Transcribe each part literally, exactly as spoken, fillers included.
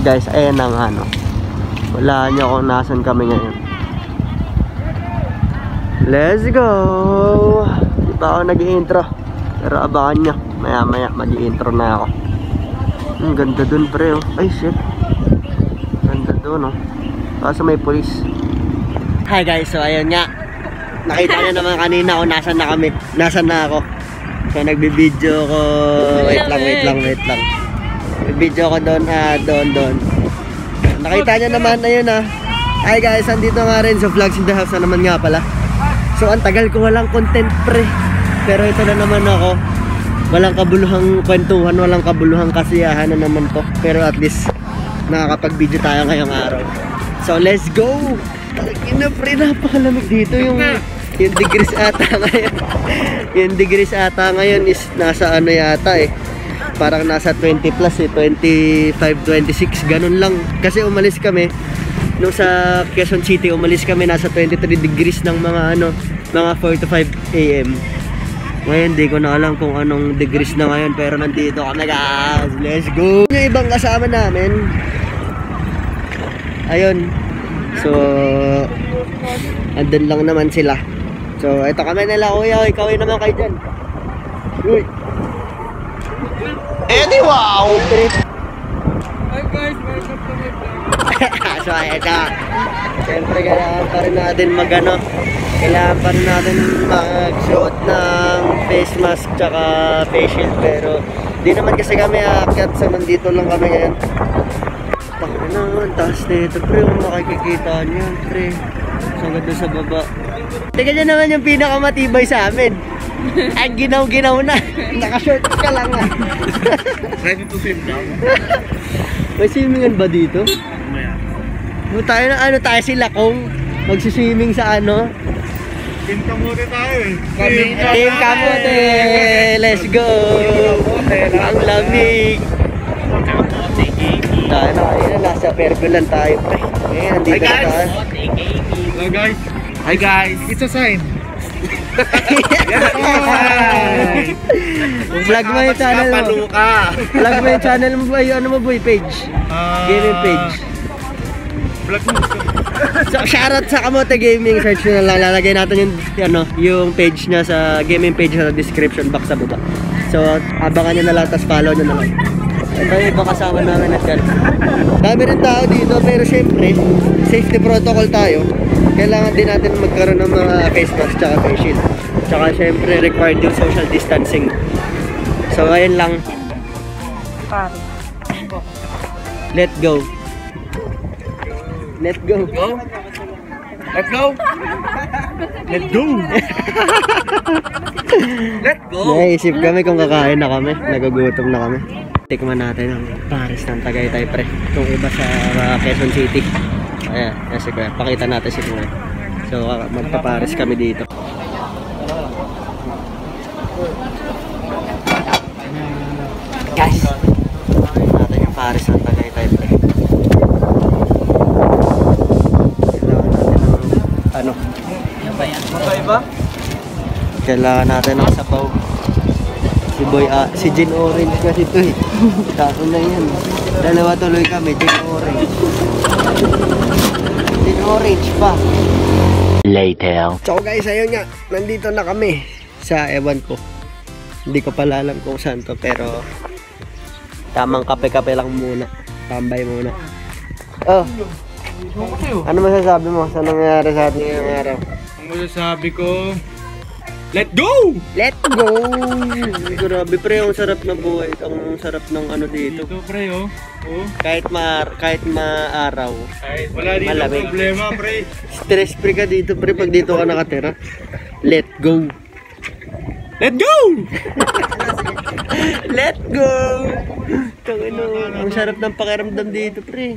guys, ayan ang ano. Wala nyo kung nasan kami ngayon. Let's go! Di pa ako nag-i-intro. Pero abangan nyo. Maya maya mag-i-intro na ako. Ang ganda dun pre oh. Ay shit. Ganda dun oh. Kaso may police. Hi guys, so ayun nga. Nakita nyo naman kanina kung nasan na kami. Nasan na ako. So nagbibideo ko. Wait lang, wait lang, wait lang. Nagbibideo ko doon, ah, doon, doon. Nakita nyo naman, ayun ah. Hi guys, andito nga rin sa Vlogs in the House na naman nga pala. So ang tagal ko walang content pre. Pero ito na naman ako. Walang kabuluhang kwentuhan, walang kabuluhang kasiyahan na naman to. Pero at least nakakapag-video tayo ngayong araw. So let's go! Ina pre, napakalamig dito. Yung, yung degrees ata ngayon. Yung degrees ata ngayon is nasa ano yata eh. Parang nasa twenty plus eh, twenty-five, twenty-six, ganun lang. Kasi umalis kami nung sa Quezon City, umalis kami nasa twenty-three degrees ng mga ano, mga four to five A M Ngayon di ko na alam kung anong degrees na ngayon, pero nandito kami guys. Let's go! Yung ibang kasama namin, ayun. So andun lang naman sila. So ito kami nila kuya. Ikaw yun naman kayo dyan. Uy! Eddie wow! Hi guys, welcome to my vlog. So ito, siyempre kailangan pa rin natin mag ano, kailangan pa rin natin magsuot ng face mask tsaka face shield. Pero di naman kasi kami aakyat sa nandito lang kami ngayon. Taka naman, taas na ito pre, kung makikita niyo pre. So ganda sa baba. Teka dyan naman yung pinakamatibay sa amin. Ang ginaw-ginaw na. Naka-short ka lang ah. Ready to swim now? May swimming ba dito? Maya. Tayo na ano tayo sila kung magsiswimming sa ano? Team Kamote tayo eh. Team Kamote! Let's go! Ang lamig! Kamote gaming. Tayo na kanina, nasa pergolan tayo pre. Ngayon, nandito na tayo. Hi guys! Hi guys! It's a sign! Vlog mo yung channel mo. Vlog mo yung channel mo boy. Ano mo boy? Page? Gaming page. Vlog mo. So shoutout sa Kamote Gaming. Search nyo na lang. Lalagay natin yung, ano, yung page niya sa gaming page sa description box sa baba. So abangan nyo na lang. Tapos follow nyo na lang. Ito yung ibang kasama namin at yan. Dami rin tao dito. Pero syempre safety protocol tayo. Kailangan din natin magkaroon ng mga face mask tsaka face shield. Tsaka syempre required yung social distancing. So ayun lang. Let's go. Let's go. Go? Let's go! Let's go! Let's go! Naisip kami kung kakain na kami. Nagugutom na kami. Tikman natin ang Paris ng Tagaytay pre. Kung iba sa uh, Quezon City. Ayan, kasi kuya, pakita natin si kuya. So, magpapares kami dito. Guys, natin yung Paris ng Tagaytay pre. Kailangan natin ng, ano? Magkaiba? Kailangan natin ng sabaw. Si Boy, ah, si Gin Orange kasi ito eh. Tako na yan. Dalawa tuloy kami, Gin Orange. Gin Orange pa. Later. So guys, ayun nga. Nandito na kami sa ewan ko. Hindi ko pala alam kung saan to. Pero tamang kape-kape lang muna. Tambay muna. Oh, ano masasabi mo sa nangyari sa atin ngayong araw? Ang masasabi ko, let's go! Let's go! Grabe pre, ang sarap na buhay. Ang sarap ng ano dito. Dito pre oh. Oh. Kahit ma kahit maaraw. Kahit wala dito Malamig. problema pre. Stress free ka dito pre pag dito ka nakatira. Let go. Let's go! Let go! Tangino, ang sarap ng pakiramdam dito pre.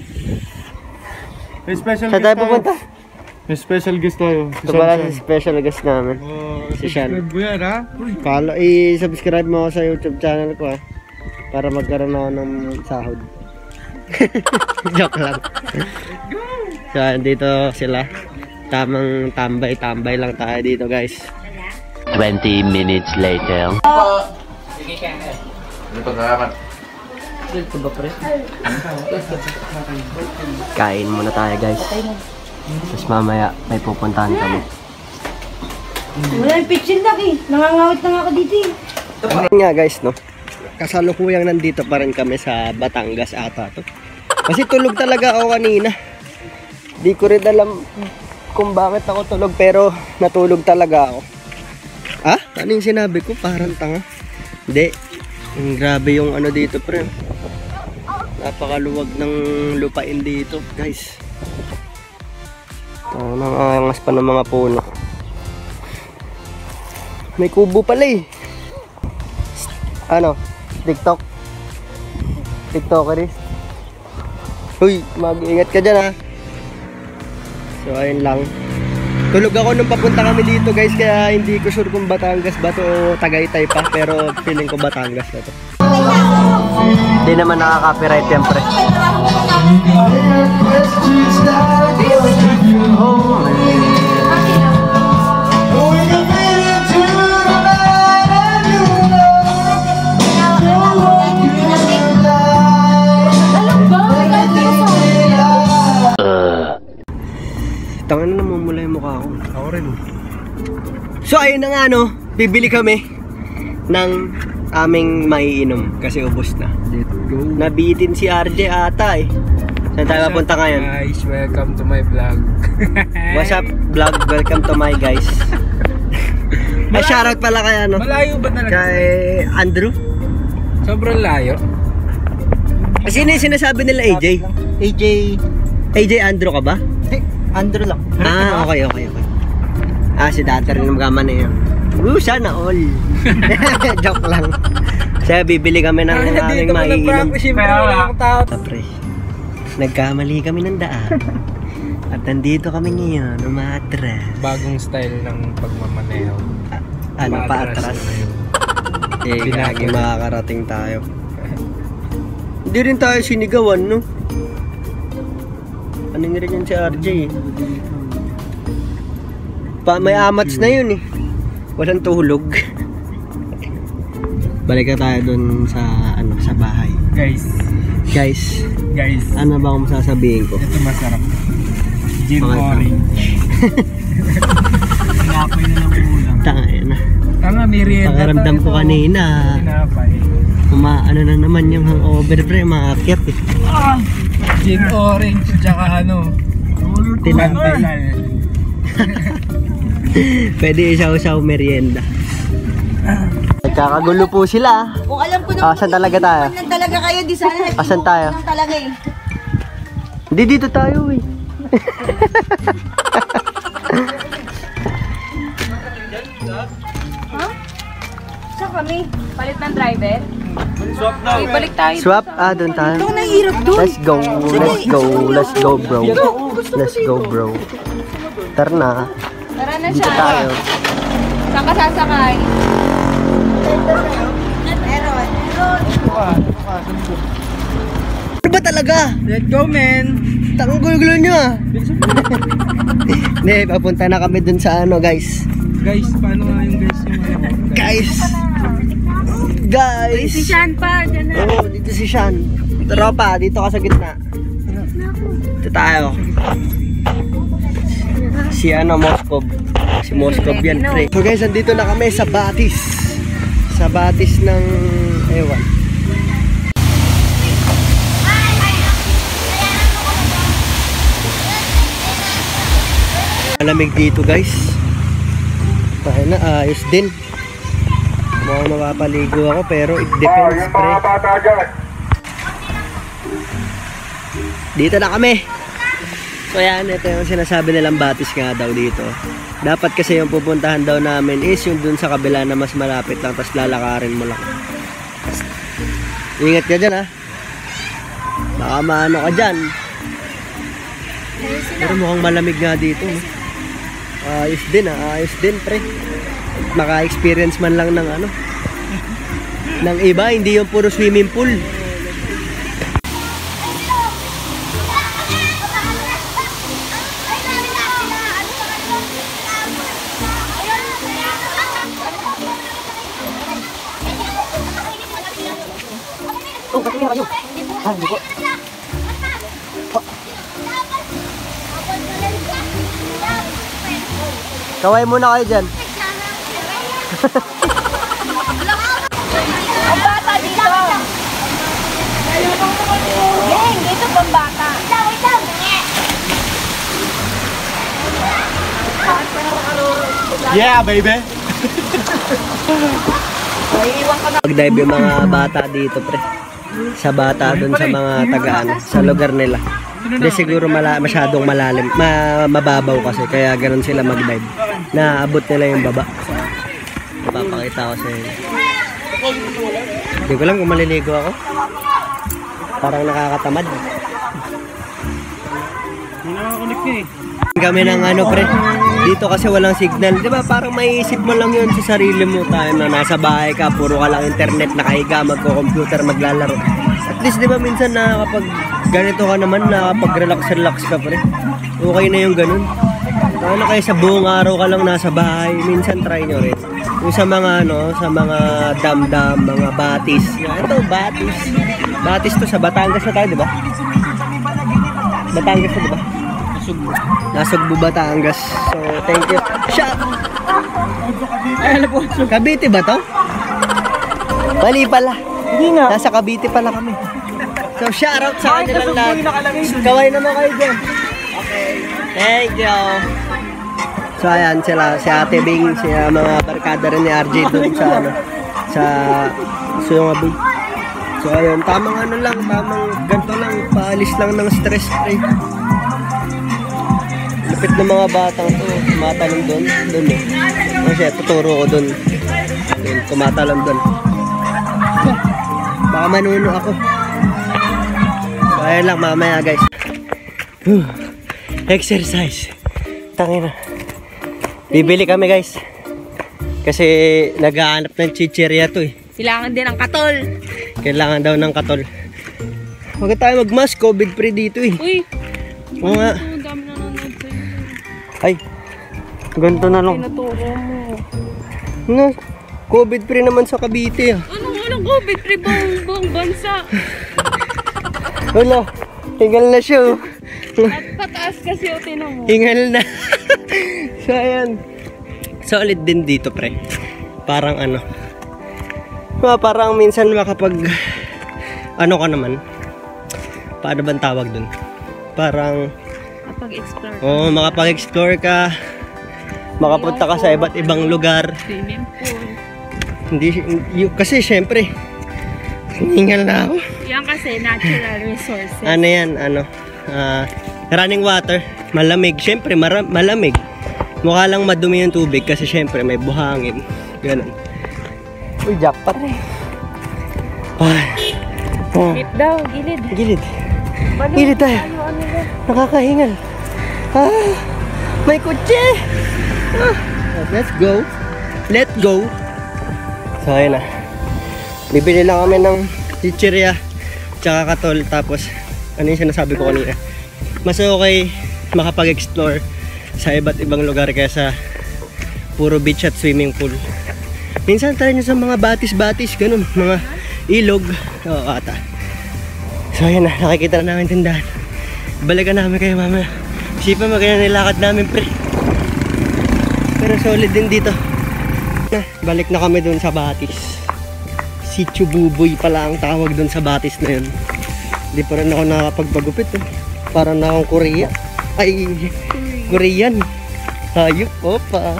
May special Saan guest tayo pupunta? May special guest tayo. Ito pala si special guest namin. Oh, Si Sean. subscribe mo yan ha? Follow, i-subscribe mo ako sa YouTube channel ko ha. Para magkaroon ako ng sahod. Joke lang. So, dito sila. Tamang tambay-tambay lang tayo dito guys. twenty minutes later. Ano pa salamat? Kain muna tayo guys. Tapos mamaya may pupuntahan kami. Wala yung pitchin lang eh. Nangangawit na nga ako dito eh. Ayun nga guys, no? Kasalukuyang nandito pa rin kami sa Batangas ata to. Kasi tulog talaga ako kanina. Di ko rin alam kung bakit ako tulog, pero natulog talaga ako. Ah? Ano yung sinabi ko? Parang tanga. Hindi. Ang grabe yung ano dito, pre. Napakaluwag ng lupain dito, guys. Oh, nangangas pa ng mga puno. May kubo pala eh. Ano? TikTok? TikTokeris? Uy, mag-ingat ka dyan ha. So ayun lang. Tulog ako nung papunta kami dito guys, kaya hindi ko sure kung Batangas ba to o Tagaytay pa, pero feeling ko Batangas na to. Hindi naman nakaka-copyright yan pre. Tangan na namumula yung mukha ko. Ako rin. So ayun na nga no, bibili kami ng aming maiinom kasi ubos na. Let's go. Nabitin si R J ata eh. Saan tayo mapunta ngayon? Guys, welcome to my vlog. What's up vlog? Welcome to my guys. Ay, shoutout pala kay ano? Malayo ba talaga? Kay Andrew. Sobrang layo. Sino yung sinasabi nila A J? A J A J Andrew ka ba? Andrew lang. Ah, okay, okay, okay. Ah, si Data rin ng gama na yun. Woo, sana all. Joke lang. Kaya bibili kami ng aming maiinom. Pre, nagkamali kami ng daan. At nandito kami ngayon, umatras. Bagong style ng pagmamaneho. Ano, paatras. Eh, gagi makakarating tayo. Hindi rin tayo sinigawan, no? Ano nga rin yan si R J eh. Pa, may amats na yun eh. Walang tulog. Balik na tayo dun sa ano sa bahay. Guys, Guys, guys. ano ba kung sasabihin ko? Ito masarap. Gin Okay, orange. Tinapay na lang ulam. Tangay na. Tanga, merienda. Pakaramdam ko kanina. Tinapay. Umaano na naman yung hangover pre, maakyat eh. Ah! Gin orange, tsaka ano? Tinapay. Tinapay. Pwede isaw-saw merienda. Nagkakagulo po sila. Kung alam ko Ah, saan talaga tayo? lang talaga kayo, di sana Asan tayo? lang talaga eh. Hindi dito tayo eh. Saan kami? Palit ng driver? Swap daw. Okay, balik tayo. Swap, ah, doon tayo. Ito nahihirap doon. Let's go, let's go, let's go bro. Let's go bro. Tara na, Tara na dito siya. tayo. Saan ka sasakay? Meron. Ano ba talaga? Let's go, man. Takong gulo-gulo nyo ah. Hindi, papunta na kami dun sa ano guys. Guys, paano nga yung guys yung ano? Guys! Guys! Si Sean pa, dyan na. Oo, dito si Sean. Tropa, dito ka sa gitna. Dito tayo. Si ano, Moskov. Si Moskov yan, pre. So guys, andito na kami sa Batis. Sa Batis ng ewan. Malamig dito guys. Tayo na, ayos din. Mukhang mapapaligo ako pero it depends pre. Dito na kami. So yan, ito yung sinasabi nilang Batis nga daw dito. Dapat kasi yung pupuntahan daw namin is yung dun sa kabila na mas malapit lang, tapos lalakarin mo lang. Ingat ka dyan ha. Baka maano ka dyan. Pero mukhang malamig nga dito. No? Ayos din ha, ayos din pre. Maka-experience man lang ng ano ng iba, hindi yung puro swimming pool. Oh, patuloy kayo. Ah, hindi po. Kaway muna kayo dyan. Ang bata dito. Ding, dito pang bata. Yeah, baby! Mag-dive yung mga bata dito, pre. Sa bata dun sa mga tagaan, sa lugar nila. Hindi siguro mala masyadong malalim, ma mababaw kasi, kaya ganun sila mag-dive. Naabot nila yung baba. Papakita ko sa inyo. Hindi ko lang kung maliligo ako. Parang nakakatamad. Hindi nakakakunik niya eh. Kami ng ano, pre. Dito kasi walang signal. Di ba parang maiisip mo lang yun sa sarili mo. Tayo na nasa bahay ka, puro ka lang internet, nakahiga, magko-computer, maglalaro. At least di ba minsan na kapag ganito ka naman, na kapag relax-relax ka, pre. Okay na yung ganun. Ano kayo sa buong araw ka lang nasa bahay, minsan try nyo rin. Yung sa mga ano, sa mga dam-dam, mga batis. Ito, batis. Batis to sa Batangas na tayo, di ba? Batangas na, di ba? Nasugbo, Batangas. So, thank you. Shot! Cavite ba to? Mali pala. Hindi nga. Nasa Cavite pala kami. So, shout out sa kanilang lahat. Kaway naman kayo dyan. Okay. Thank you. So, ayan sila. Si Ate Bing, si uh, mga barkada rin ni R J doon sa ano, sa Suyong Bay. So, ayun. Tamang ano lang. Tamang ganito lang. Paalis lang ng stress free. Lupit ng mga batang to, tumatalong doon, doon eh. Kasi tuturo ko doon. Doon, tumatalong doon. Baka manuno ako. So, ayun lang mamaya guys. Whew. Exercise. Tangina. Bibili kami guys. Kasi naghahanap ng chichirya to eh. Kailangan din ng katol. Kailangan daw ng katol. Huwag tayo mag-mask, COVID free dito eh. Uy, Oo nga. ang dami na nanonood sa'yo. Ay, ganito na lang. Tinuturo mo. No, COVID free naman sa Cavite ah. Anong anong COVID free buong, buong bansa? Wala, hingal na siya oh. At pataas kasi o tinan mo. Hingal na. So ayan. Solid din dito pre. Parang ano. Ah, parang minsan makapag ano ka naman. Paano bang tawag dun? Parang Kapag-explore. oh, makapag-explore ka. Makapunta ka sa iba't ibang lugar. Swimming pool. Hindi y- kasi syempre hingal na ako. Yan kasi natural resources. Ano yan, ano? Uh, running water, malamig. Syempre mara- malamig. Mukha lang madumi yung tubig kasi syempre may buhangin. Ganun. Uy, jackpot eh. Ay. Oh. Gilid daw, gilid. Gilid. Balo, Gilid tayo. Ano, ano daw? Nakakahingal. Ah, may kutsi. Ah, let's go. Let's go. So, ayun na. Bibili lang kami ng chichirya tsaka katol. Tapos, ano yung sinasabi ko kanina? Mas okay makapag-explore sa iba't ibang lugar kaysa puro beach at swimming pool. Minsan tayo nyo sa mga batis-batis, ganun. Mga ilog. Oo, ata. So, ayun na. Nakikita na namin tindahan. Balikan namin kayo mamaya. Isipan mo kaya nilakad namin pre. Pero solid din dito. Na, balik na kami dun sa Batis. Si Chububoy pala ang tawag dun sa Batis na yun. Hindi pa rin ako nakakapagpagupit eh. Parang na akong Korea. Ay, Korean. Hayop, opa.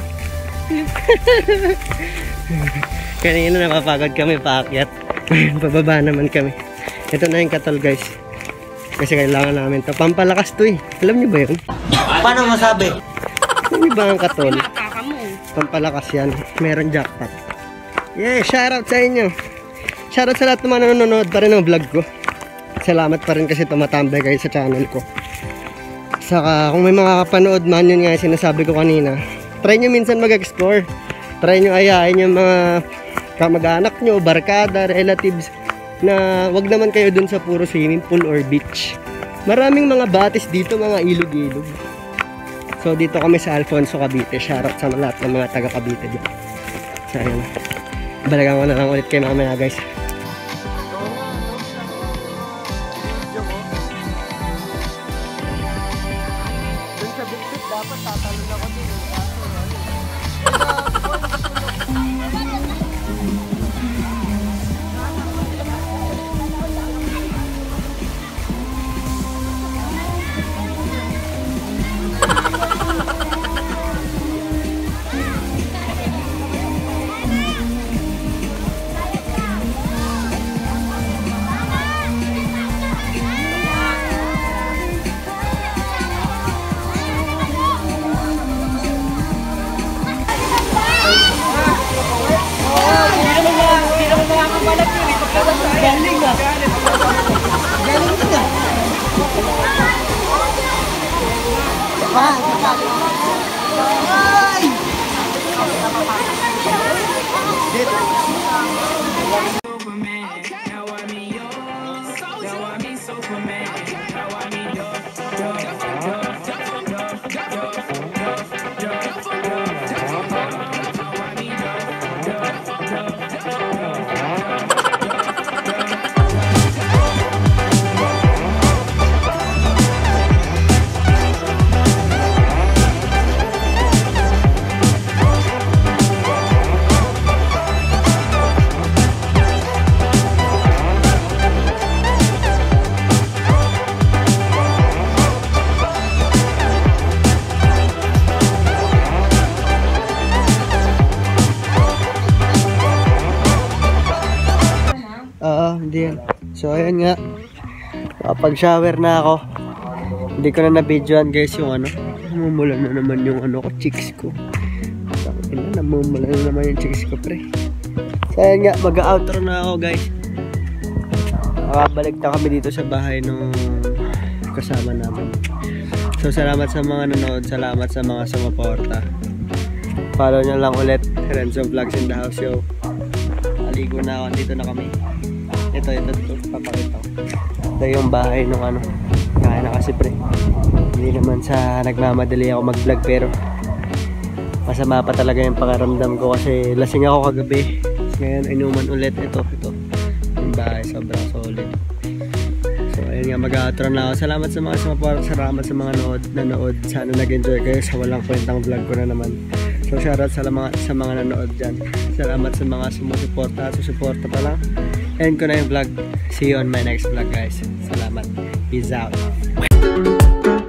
Kanina napapagod kami paakyat. Pababa naman kami. Ito na yung katol guys. Kasi kailangan namin to. Pampalakas to eh. Alam niyo ba yun? Paano masabi? Alam niyo ba ang katol? Pinataka mo. Pampalakas yan. Meron jackpot. Yeah, shoutout sa inyo. Shoutout sa lahat ng mga nanonood pa rin ng vlog ko. Salamat pa rin kasi tumatambay kayo sa channel ko. Saka kung may mga kapanood man, yun nga yung sinasabi ko kanina. Try nyo minsan mag-explore. Try nyo ayain yung mga kamag-anak nyo, barkada, relatives, na wag naman kayo dun sa puro swimming pool or beach. Maraming mga batis dito, mga ilog-ilog. So dito kami sa Alfonso, Cavite. Shoutout sa lahat ng mga taga Cavite dito. So ayun. Balagan ko na lang ulit kayo mamaya guys. Oo, hindi yan. So, ayun nga. Nakapag-shower na ako. Hindi ko na na-videoan guys yung ano. Namumula na naman yung ano ko, chicks ko. Ina, namumula na naman yung chicks ko, pre. So, ayun nga. Mag-outro na ako guys. Nakabalik na kami dito sa bahay nung kasama namin. So, salamat sa mga nanood. Salamat sa mga sumuporta. Follow nyo lang ulit. Renzo Vlogs in the house, yo. Aligo na ako. Dito na kami. Ito, ito, ito. Papakita ko. Ito yung bahay nung ano. Kaya na kasi pre. Hindi naman sa nagmamadali ako mag-vlog pero masama pa talaga yung pakiramdam ko kasi lasing ako kagabi. Ngayon, inuman ulit. Ito, ito. Yung bahay. Sobrang solid. So, ayun nga, mag-outro na ako. Salamat sa mga sumuporta. Salamat sa mga nanood. nanood. Sana nag-enjoy kayo sa walang kwentang vlog ko na naman. So, shoutout sa mga, sa mga nanood dyan. Salamat sa mga sumusuporta. Susuporta pa lang. End ko na yung vlog. See you on my next vlog guys. Salamat. Peace out.